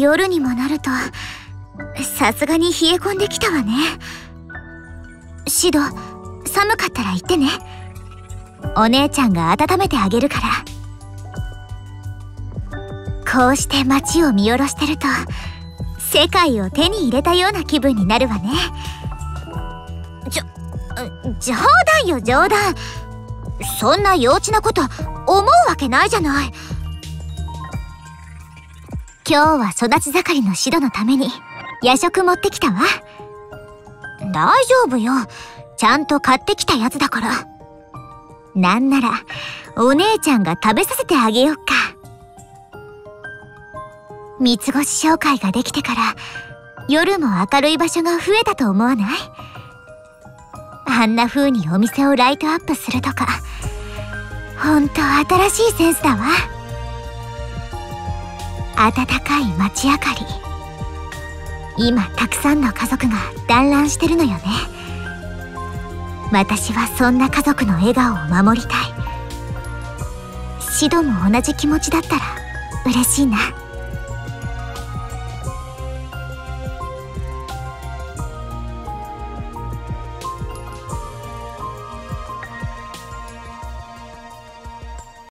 夜にもなるとさすがに冷え込んできたわね。シド、寒かったら言ってね。お姉ちゃんが温めてあげるから。こうして街を見下ろしてると世界を手に入れたような気分になるわね。冗談よ冗談。そんな幼稚なこと思うわけないじゃない。今日は育ち盛りのシドのために夜食持ってきたわ。大丈夫よ、ちゃんと買ってきたやつだから。なんならお姉ちゃんが食べさせてあげよっか。三つ星商会ができてから夜も明るい場所が増えたと思わない？あんな風にお店をライトアップするとか、ほんと新しいセンスだわ。暖かい街明かり。今たくさんの家族が団らんしてるのよね。私はそんな家族の笑顔を守りたい。シドも同じ気持ちだったら嬉しいな。